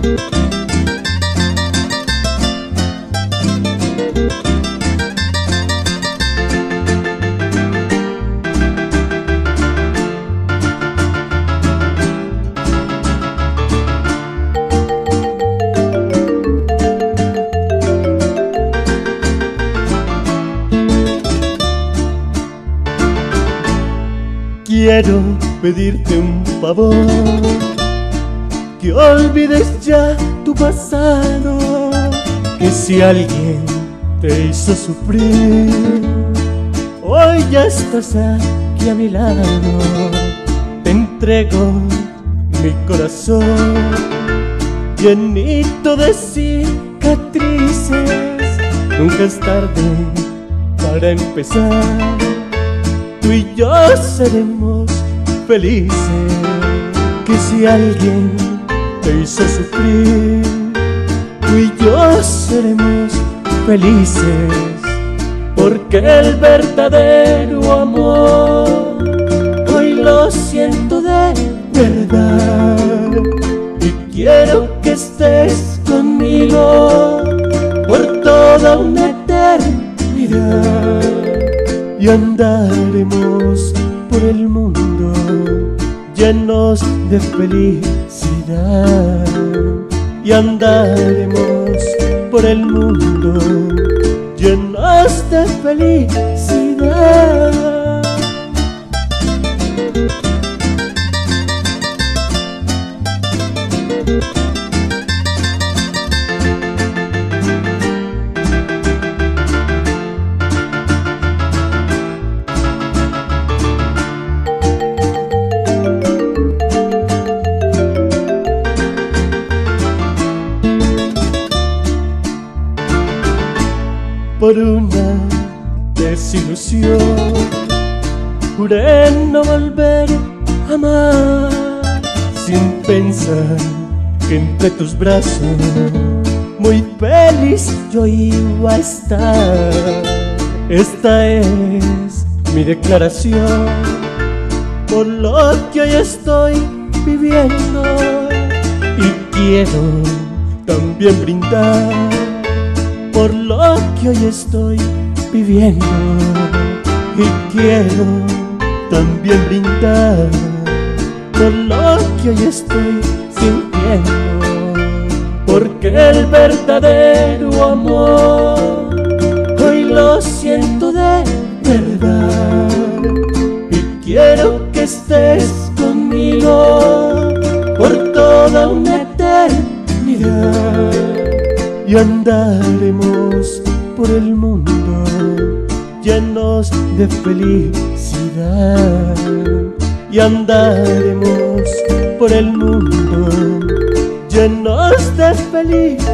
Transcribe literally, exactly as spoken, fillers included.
Quiero pedirte un favor, que olvides ya tu pasado, que si alguien te hizo sufrir, hoy ya estás aquí a mi lado. Te entrego mi corazón, llenito de cicatrices. Nunca es tarde para empezar, tú y yo seremos felices. Que si alguien te hizo sufrir, tú y yo seremos felices. Porque el verdadero amor hoy lo siento de verdad, y quiero que estés conmigo por toda una eternidad. Y andaremos por el mundo llenos de felicidad. Y andaremos por el mundo llenos de felicidad. Por una desilusión juré no volver a amar, sin pensar que entre tus brazos muy feliz yo iba a estar. Esta es mi declaración por lo que hoy estoy viviendo, y quiero también brindar por lo que hoy estoy viviendo. Y quiero también brindar por lo que hoy estoy sintiendo. Porque el verdadero amor hoy lo siento de verdad, y quiero que estés conmigo por toda una eternidad. Y andaremos por el mundo llenos de felicidad. Y andaremos por el mundo llenos de felicidad.